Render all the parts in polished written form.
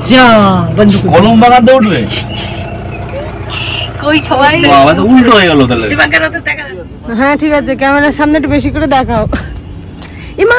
যা বন্ধু কলম বাগাতে উঠবে কই সবাই বাবা তো উল্টো হয়ে গেল তাহলে হ্যাঁ ঠিক আছে ক্যামেরার সামনে একটু বেশি করে দেখাও ইমা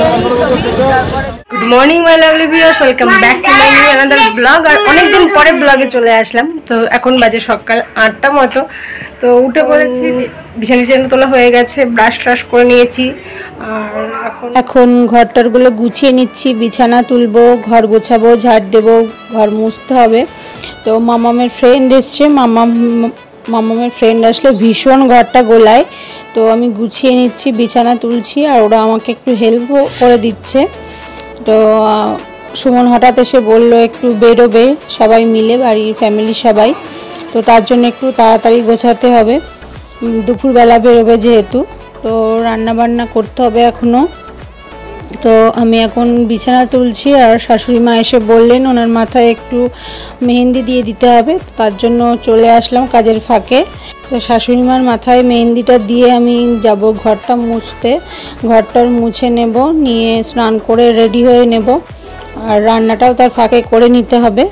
good morning my lovely viewers welcome back to my new another blog আর অনেকদিন পরে ব্লগে চলে আসলাম তো এখন বাজে সকাল 8টা মতো তো উঠে পড়েছি বিছানা তোলা হয়ে গেছে ব্রাশ ট্রাশ করে নিয়েছি আর এখন ঘরটারগুলো গুছিয়ে নিচ্ছি বিছানা তুলবো ঘর গোছাবো ঝাড় দেবো ঘর মুছতে হবে তো মামামের ফ্রেন্ড এসছে মামামের ফ্রেন্ড আসলে ভীষণ ঘরটা গোলায় তো আমি গুছিয়ে নিচ্ছি বিছানা তুলছি আর ওরা আমাকে একটু হেল্পও করে দিচ্ছে তো সুমন হঠাৎ এসে বললো একটু বেরোবে সবাই মিলে বাড়ির ফ্যামিলি সবাই তো তার জন্য একটু তাড়াতাড়ি গোছাতে হবে দুপুরবেলা বেরোবে যেহেতু তো রান্না বান্না করতে হবে এখনও তো আমি এখন বিছানা তুলছি আর শাশুড়ি মা এসে বললেন ওনার মাথায় একটু মেহেন্দি দিয়ে দিতে হবে তার জন্য চলে আসলাম কাজের ফাঁকে তো শাশুড়ি মার মাথায় মেহেন্দিটা দিয়ে আমি যাব ঘরটা মুছতে ঘরটার মুছে নেব নিয়ে স্নান করে রেডি হয়ে নেব আর রান্নাটাও তার ফাঁকে করে নিতে হবে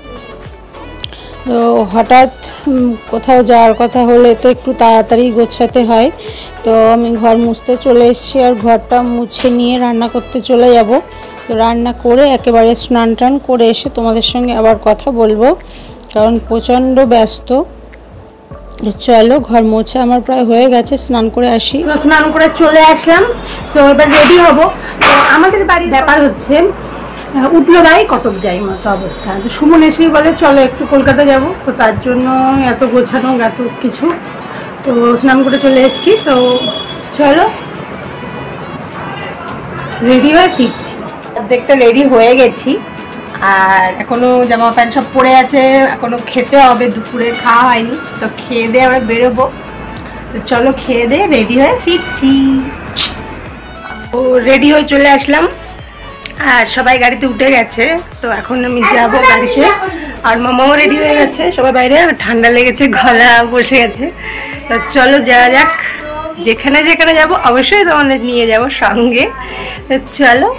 তো হঠাৎ কোথাও যাওয়ার কথা হলে তো একটু তাড়াতাড়ি গোছাতে হয় তো আমি ঘর মুছতে চলে এসেছি আর ঘরটা মুছে নিয়ে রান্না করতে চলে যাব তো রান্না করে একেবারে স্নান টান করে এসে তোমাদের সঙ্গে আবার কথা বলবো কারণ প্রচণ্ড ব্যস্ত চলো ঘর মোছা আমার প্রায় হয়ে গেছে স্নান করে আসি স্নান করে চলে আসলাম তো এবার রেডি হব তো আমাদের বাড়ির ব্যাপার হচ্ছে উঠলো গাড়ি কটক যাই মতো অবস্থা তো সুমন এসেই বলে চলো একটু কলকাতা যাব তো তার জন্য এত গোছানো এত কিছু তো স্নান করে চলে এসেছি তো চলো রেডি হয়ে ফিরছি অর্ধেকটা রেডি হয়ে গেছি আর এখনো জামা প্যান্ট সব পরে আছে এখনো খেতে হবে দুপুরে খাওয়া হয়নি তো খেয়ে দিয়ে আমরা বেরোবো তো চলো খেয়ে দিয়ে রেডি হয়ে ফিরছি তো রেডি হয়ে চলে আসলাম আর সবাই গাড়িতে উঠে গেছে তো এখন আমি যাব গাড়িতে আর মামাও রেডি হয়ে গেছে সবাই বাইরে ঠান্ডা লেগেছে গলা বসে গেছে তো চলো যাওয়া যাক যেখানে যেখানে যাব অবশ্যই তোমাদের নিয়ে যাব সঙ্গে তো চলো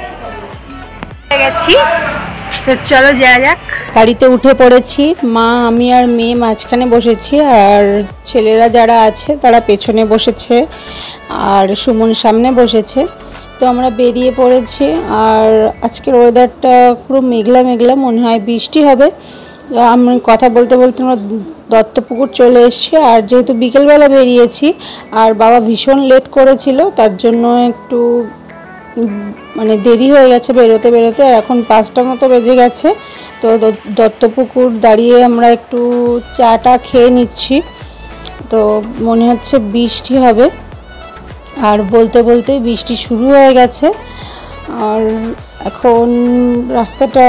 গেছি তো চলো যাওয়া যাক গাড়িতে উঠে পড়েছি মা আমি আর মেয়ে মাঝখানে বসেছি আর ছেলেরা যারা আছে তারা পেছনে বসেছে আর সুমন সামনে বসেছে তো আমরা বেরিয়ে পড়েছি আর আজকের ওয়েদারটা পুরো মেঘলা মেঘলা মনে হয় বৃষ্টি হবে আমি কথা বলতে বলতে আমরা দত্তপুকুর চলে এসেছি আর যেহেতু বিকেলবেলা বেরিয়েছি আর বাবা ভীষণ লেট করেছিল তার জন্য একটু মানে দেরি হয়ে গেছে বেরোতে বেরোতে আর এখন 5টা মতো বেজে গেছে তো দত্তপুকুর দাঁড়িয়ে আমরা একটু চাটা খেয়ে নিচ্ছি তো মনে হচ্ছে বৃষ্টি হবে আর বলতে বলতে বৃষ্টি শুরু হয়ে গেছে আর এখন রাস্তাটা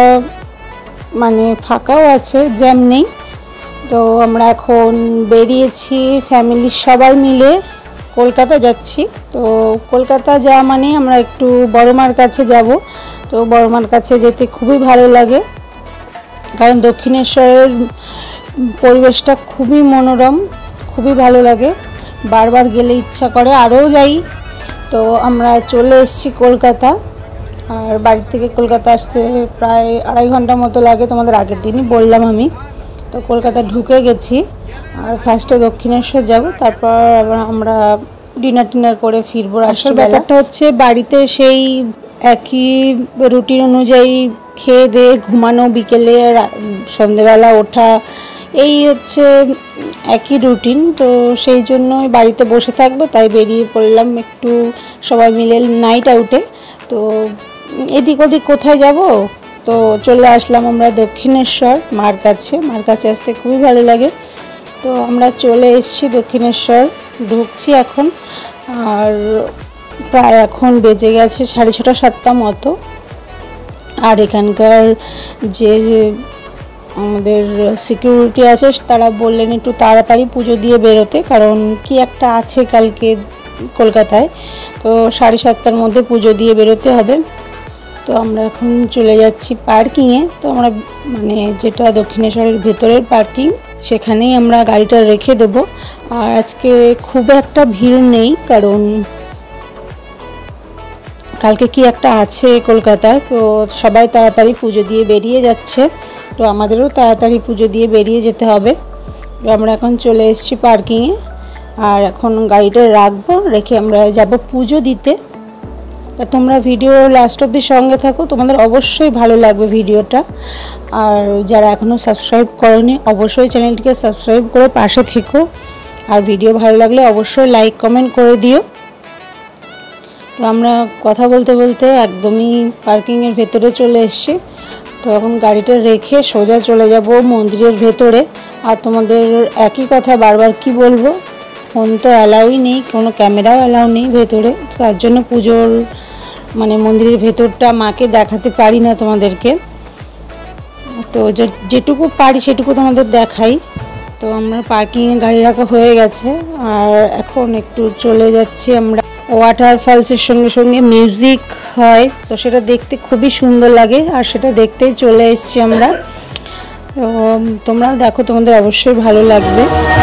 মানে ফাঁকাও আছে জ্যাম নেই তো আমরা এখন বেরিয়েছি ফ্যামিলির সবাই মিলে কলকাতা যাচ্ছি তো কলকাতা যাওয়া মানে আমরা একটু বড় মার কাছে যাব তো বড় মার কাছে যেতে খুবই ভালো লাগে কারণ দক্ষিণেশ্বরের পরিবেশটা খুবই মনোরম খুবই ভালো লাগে বারবার গেলে ইচ্ছা করে আরও যাই তো আমরা চলে এসেছি কলকাতা আর বাড়ি থেকে কলকাতা আসতে প্রায় 2.5 ঘন্টা মতো লাগে তোমাদের আগের দিনই বললাম আমি তো কলকাতা ঢুকে গেছি আর ফার্স্টে দক্ষিণেশ্বর যাব তারপর আবার আমরা ডিনার করে ফিরবো আসার ব্যাপারটা হচ্ছে বাড়িতে সেই একই রুটিন অনুযায়ী খেয়ে দিয়ে ঘুমানো বিকেলে সন্ধেবেলা ওঠা এই হচ্ছে একই রুটিন তো সেই জন্যই বাড়িতে বসে থাকবো তাই বেরিয়ে পড়লাম একটু সবাই মিলে নাইট আউটে তো এদিক ওদিক কোথায় যাব তো চলে আসলাম আমরা দক্ষিণেশ্বর মার কাছে আসতে খুবই ভালো লাগে তো আমরা চলে এসেছি দক্ষিণেশ্বর ঢুকছি এখন আর প্রায় এখন বেজে গেছে 6:30 7টা মতো আর এখানকার যে আমাদের সিকিউরিটি আছে তারা বললেন একটু তাড়াতাড়ি পুজো দিয়ে বেরোতে কারণ কি একটা আছে কালকে কলকাতায় তো 7:30টার মধ্যে পুজো দিয়ে বেরোতে হবে তো আমরা এখন চলে যাচ্ছি পার্কিংয়ে তো আমরা মানে যেটা দক্ষিণেশ্বরের ভেতরের পার্কিং সেখানেই আমরা গাড়িটা রেখে দেব আর আজকে খুব একটা ভিড় নেই কারণ কালকে কি একটা আছে কলকাতায়, তো সবাই তাড়াতাড়ি পুজো দিয়ে বেরিয়ে যাচ্ছে, তো আমাদেরও তাড়াতাড়ি পুজো দিয়ে বেরিয়ে যেতে হবে। তো আমরা এখন চলে এসেছি পার্কিংয়ে, আর এখন গাড়িটা রাখবো, রেখে আমরা যাব পুজো দিতে। তা তোমরা ভিডিও লাস্ট অবধি সঙ্গে থাকো, তোমাদের অবশ্যই ভালো লাগবে ভিডিওটা। আর যারা এখনও সাবস্ক্রাইব করোনি অবশ্যই চ্যানেলটিকে সাবস্ক্রাইব করে পাশে থেকো, আর ভিডিও ভালো লাগলে অবশ্যই লাইক কমেন্ট করে দিও। তো আমরা কথা বলতে বলতে একদমই পার্কিংয়ের ভেতরে চলে এসেছি। তো এখন গাড়িটা রেখে সোজা চলে যাব মন্দিরের ভেতরে। আর তোমাদের একই কথা বারবার কি বলবো, ফোন তো অ্যালাউই নেই, কোনো ক্যামেরাও অ্যালাউ নেই ভেতরে, তার জন্য পুজোর মানে মন্দিরের ভেতরটা মাকে দেখাতে পারি না তোমাদেরকে। তো যেটুকু পারি সেটুকু তোমাদের দেখাই। তো আমরা পার্কিংয়ে গাড়ি রাখা হয়ে গেছে, আর এখন একটু চলে যাচ্ছি আমরা। ওয়াটারফলসের সঙ্গে সঙ্গে মিউজিক হয়, তো সেটা দেখতে খুবই সুন্দর লাগে, আর সেটা দেখতেই চলে এসেছি আমরা। তো তোমরাও দেখো, তোমাদের অবশ্যই ভালো লাগবে।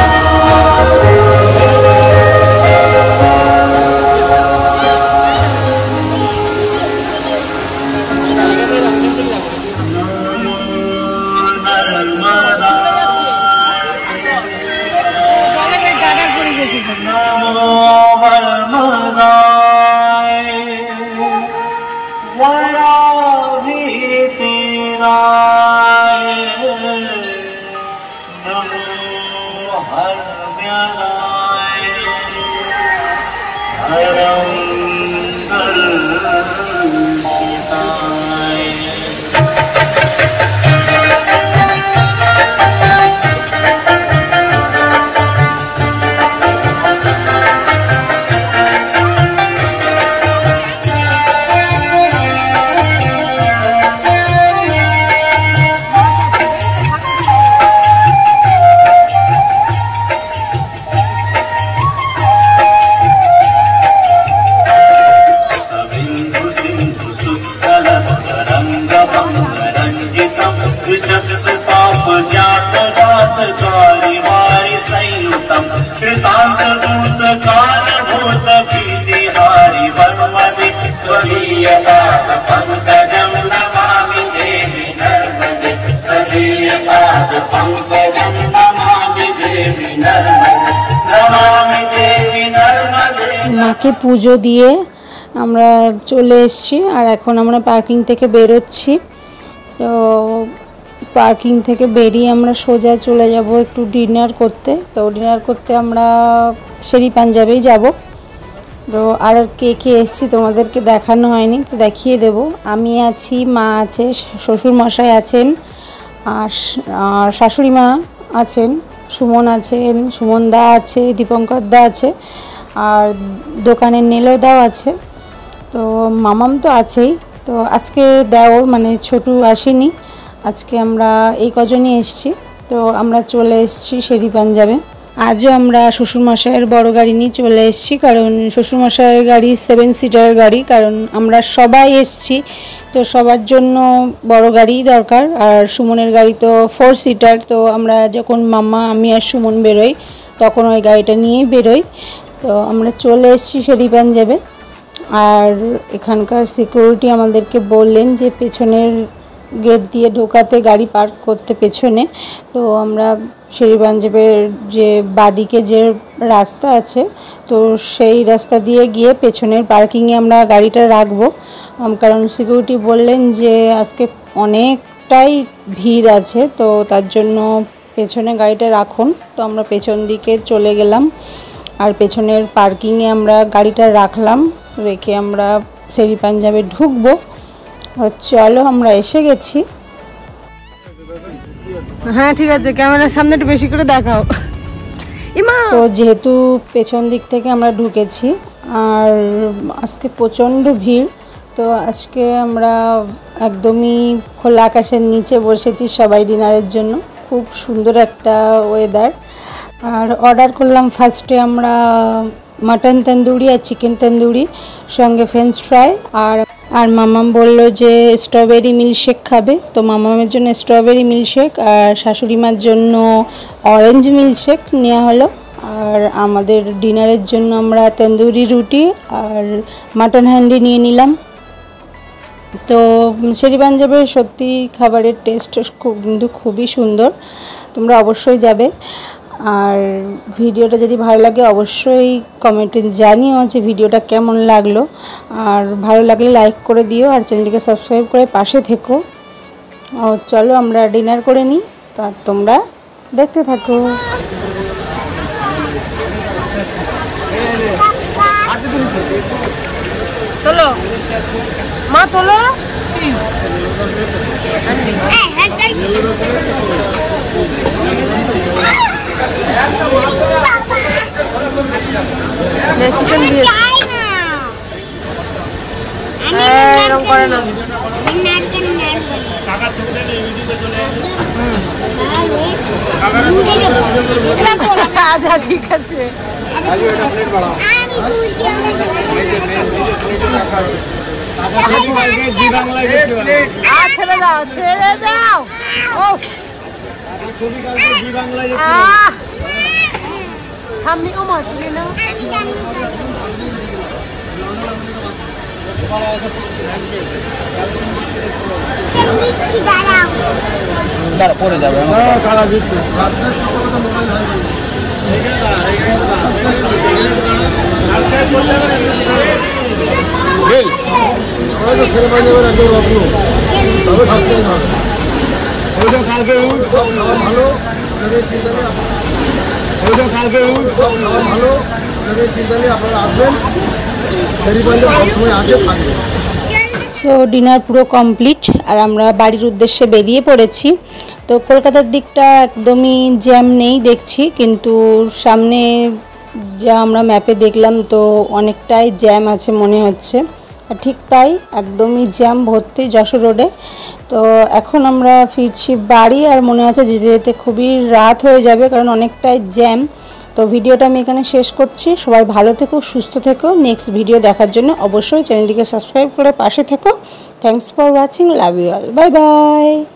মাকে পুজো দিয়ে আমরা চলে এসেছি, আর এখন আমরা পার্কিং থেকে বেরোচ্ছি। তো পার্কিং থেকে বেরিয়ে আমরা সোজা চলে যাব একটু ডিনার করতে। তো ডিনার করতে আমরা শেরি পাঞ্জাবেই যাব। তো আর কে কে এসেছি তোমাদেরকে দেখানো হয়নি, তো দেখিয়ে দেব। আমি আছি, মা আছে, শ্বশুরমশাই আছেন, আর শাশুড়ি মা আছেন, সুমন আছেন, সুমন দা আছে, দীপঙ্কর দা আছে, আর দোকানের নীলদাও আছে। তো মামাম তো আছেই। তো আজকে দেওর মানে ছোটু আসেনি, আজকে আমরা এই কজনই এসেছি। তো আমরা চলে এসেছি শেরি পাঞ্জাবে। আজও আমরা শ্বশুরমশাইয়ের বড় গাড়ি নিয়ে চলে এসেছি, কারণ শ্বশুরমশাইয়ের গাড়ি 7 সিটার গাড়ি, কারণ আমরা সবাই এসেছি, তো সবার জন্য বড় গাড়িই দরকার। আর সুমনের গাড়ি তো 4 সিটার, তো আমরা যখন মামা, আমি আর সুমন বেরোই তখন ওই গাড়িটা নিয়েই বেরোই। তো আমরা চলে এসেছি শেরি পাঞ্জাবে। আর এখানকার সিকিউরিটি আমাদেরকে বললেন যে পেছনের গেট দিয়ে ঢোকাতে, গাড়ি পার্ক করতে পেছনে। তো আমরা শেরি পাঞ্জাবের যে বাদিকে যে রাস্তা আছে, তো সেই রাস্তা দিয়ে গিয়ে পেছনের পার্কিংয়ে আমরা গাড়িটা রাখবো, কারণ সিকিউরিটি বললেন যে আজকে অনেকটাই ভিড় আছে, তো তার জন্য পেছনে গাড়িটা রাখুন। তো আমরা পেছন দিকে চলে গেলাম, আর পেছনের পার্কিংয়ে আমরা গাড়িটা রাখলাম, রেখে আমরা শেরি পাঞ্জাবে ঢুকবো। চলো, আমরা এসে গেছি। হ্যাঁ ঠিক আছে, ক্যামেরার সামনে একটু বেশি করে দেখাও। তো যেহেতু পেছন দিক থেকে আমরা ঢুকেছি, আর আজকে প্রচণ্ড ভিড়, তো আজকে আমরা একদমই খোলা আকাশের নিচে বসেছি সবাই ডিনারের জন্য। খুব সুন্দর একটা ওয়েদার। আর অর্ডার করলাম ফার্স্টে আমরা মাটন তন্দুরি আর চিকেন তন্দুরি, সঙ্গে ফ্রেঞ্চ ফ্রাই। আর মামাম বলল যে স্ট্রবেরি মিল্কশেক খাবে, তো মামামের জন্য স্ট্রবেরি মিল্কশেক, আর শাশুড়ি মার জন্য অরেঞ্জ মিল্কশেক নেওয়া হলো। আর আর আমাদের ডিনারের জন্য আমরা তন্দুরি রুটি আর মাটন হ্যান্ডি নিয়ে নিলাম। তো শেরি পাঞ্জাবের সত্যি খাবারের টেস্ট কিন্তু খুবই সুন্দর, তোমরা অবশ্যই যাবে। আর ভিডিওটা যদি ভালো লাগে অবশ্যই কমেন্টে জানিও যে ভিডিওটা কেমন লাগলো, আর ভালো লাগলে লাইক করে দিও আর চ্যানেলটিকে সাবস্ক্রাইব করে পাশে থেকো। চলো আমরা ডিনার করে নিই, তো তোমরা দেখতে থাকো। তোলো মা, তোলো। চিকেন দিয়ে এরকম করে না। আচ্ছা ঠিক আছে, ছেড়ে দাও ছেড়ে দাও। থামনি ও মা, তুমি নাও। পরে যাবে সো ডিনার পুরো কমপ্লিট আর আমরা বাড়ির উদ্দেশ্যে বেরিয়ে পড়েছি। তো কলকাতার দিকটা একদমই জ্যাম নেই দেখছি, কিন্তু সামনে যা আমরা ম্যাপে দেখলাম তো অনেকটাই জ্যাম আছে মনে হচ্ছে। আর ঠিক তাই, একদমই জ্যাম ভর্তি যশোর রোডে। তো এখন আমরা ফিরছি বাড়ি, আর মনে হচ্ছে যেতে যেতে খুবই রাত হয়ে যাবে কারণ অনেকটাই জ্যাম। তো ভিডিওটা আমি এখানে শেষ করছি। সবাই ভালো থেকো, সুস্থ থেকো। নেক্সট ভিডিও দেখার জন্য অবশ্যই চ্যানেলটিকে সাবস্ক্রাইব করে পাশে থেকো। Thanks for watching, love you all, bye by.